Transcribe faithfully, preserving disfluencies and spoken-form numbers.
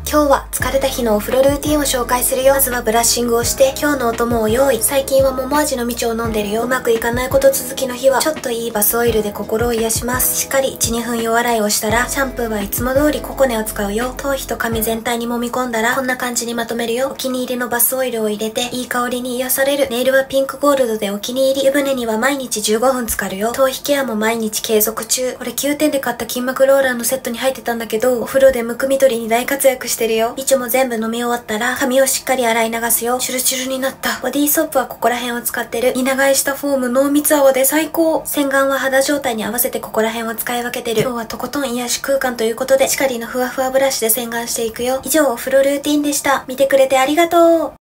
今日は疲れた日のお風呂ルーティンを紹介するよ。まずはブラッシングをして今日のお供を用意。最近は桃味のみちを飲んでるよ。うまくいかないこと続きの日はちょっといいバスオイルで心を癒します。しっかり いちにふん弱洗いをしたらシャンプーはいつも通りココネを使うよ。頭皮と髪全体に揉み込んだらこんな感じにまとめるよ。お気に入りのバスオイルを入れていい香りに癒される。ネイルはピンクゴールドでお気に入り。湯船には毎日じゅうごふん浸かるよ。頭皮ケアも毎日継続中。これきゅうてんで買った筋膜ローラーのセットに入ってたんだけど、お風呂でむくみ取りに大活躍してるよ。みちょも全部飲み終わったら髪をしっかり洗い流すよ。チュルチュルになった。ボディーソープはここら辺を使ってる。蜷返したフォーム濃密泡で最高。洗顔は肌状態に合わせてここら辺を使い分けてる。今日はとことん癒し空間ということで、しっかりのふわふわブラシで洗顔していくよ。以上お風呂ルーティンでした。見てくれてありがとう。